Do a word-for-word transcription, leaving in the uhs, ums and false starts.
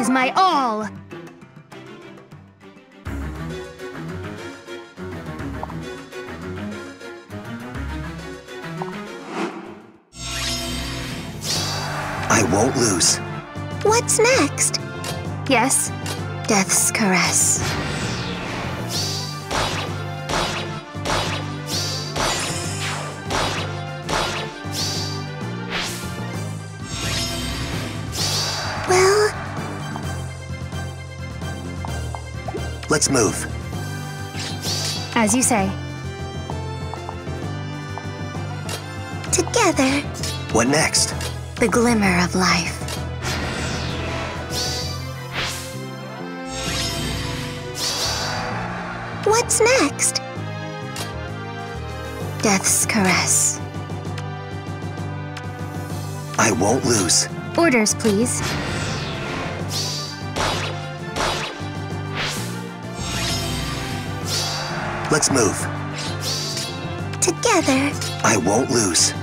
is my all! I won't lose. What's next? Yes? Death's caress. Well... Let's move. As you say. Together. What next? The glimmer of life. What's next? Death's caress. I won't lose. Orders, please. Let's move. Together. I won't lose.